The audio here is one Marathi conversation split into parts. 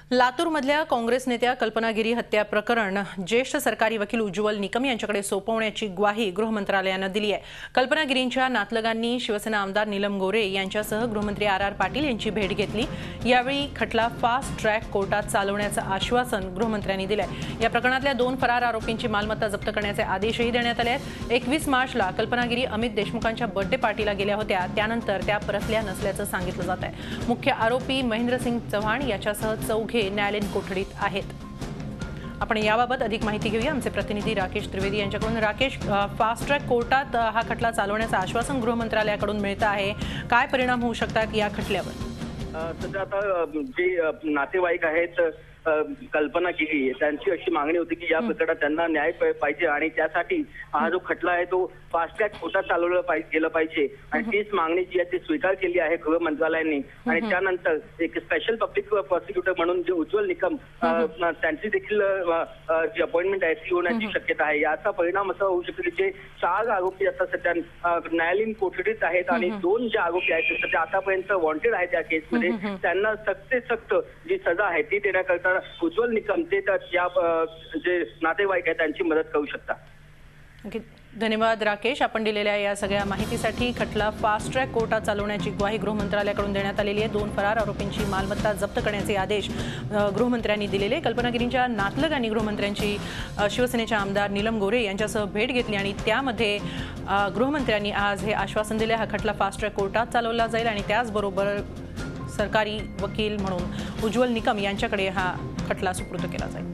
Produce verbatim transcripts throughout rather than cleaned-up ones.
लातूरमधल्या काँग्रेस नेत्या कल्पना गिरी हत्या प्रकरण ज्येष्ठ सरकारी वकील उज्ज्वल निकम यांच्याकडे सोपवण्याची ग्वाही गृहमंत्रालयाने दिली आहे। कल्पना गिरींच्या नातलगांनी शिवसेना आमदार नीलम गोरे यांच्यासह गृहमंत्री आर आर पाटील यांची भेट घेतली। यावेळी खटला फास्ट ट्रॅक कोर्टात चालवण्याचं आश्वासन गृहमंत्र्यांनी दिलंय। या प्रकरणातल्या दोन फरार आरोपींची मालमत्ता जप्त करण्याचे आदेशही देण्यात आले आहेत। एकवीस मार्चला कल्पना गिरी अमित देशमुखांच्या बर्थडे पार्टीला गेल्या होत्या, त्यानंतर त्या परतल्या नसल्याचं सांगितलं जात आहे। मुख्य आरोपी महेंद्रसिंग चव्हाण याच्यासह चौघे न्यायालयीन कोठडीत आहेत। आपण याबाबत अधिक माहिती घेऊया आमचे प्रतिनिधी राकेश त्रिवेदी यांच्याकडून। राकेश, फास्ट ट्रॅक कोर्टात हा खटला चालवण्याचं आश्वासन गृहमंत्रालयाकडून मिळतं आहे, काय परिणाम होऊ शकतात या खटल्यावर? सध्या आता जे नातेवाईक आहेत कल्पना गिरी त्यांची अशी मागणी होती की या प्रकरणात त्यांना न्याय पाहिजे आणि त्यासाठी हा जो खटला आहे तो फास्ट ट्रॅक कोर्टात चालवला पाहिजे गेलं पाहिजे आणि तीच मागणी जी आहे ती स्वीकार केली आहे गृह मंत्रालयाने। आणि त्यानंतर एक स्पेशल पब्लिक प्रोसिक्युटर म्हणून जे उज्ज्वल निकम त्यांची देखील जी अपॉइंटमेंट आहे ती होण्याची शक्यता आहे। याचा परिणाम असा होऊ शकतो की जे चार आरोपी आता सध्या न्यायालयीन कोठडीत आहेत आणि दोन जे आरोपी आहेत ते सध्या आतापर्यंत वॉन्टेड आहेत त्या केसमध्ये, त्यांना सक्त सक्त जी सजा आहे ती देण्याकरता उज्ज्वल निकम ते या जे नातेवाईक आहेत त्यांची मदत करू शकतात। धन्यवाद राकेश, आपण दिलेल्या या सगळ्या माहितीसाठी। खटला फास्ट ट्रॅक कोर्टात चालवण्याची ग्वाही गृहमंत्रालयाकडून देण्यात आलेली आहे। दोन फरार आरोपींची मालमत्ता जप्त करण्याचे आदेश गृहमंत्र्यांनी दिलेले। कल्पना गिरींच्या नातलगांनी गृहमंत्र्यांची शिवसेनेच्या आमदार नीलम गोरे यांच्यासह भेट घेतली आणि त्यामध्ये गृहमंत्र्यांनी आज हे आश्वासन दिले, हा खटला फास्ट ट्रॅक कोर्टात चालवला जाईल आणि त्याचबरोबर सरकारी वकील म्हणून उज्ज्वल निकम यांच्याकडे हा खटला सुपूर्द केला जाईल।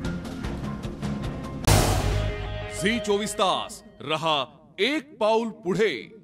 झी चोवीस तास रहा एक पाऊल पुढे।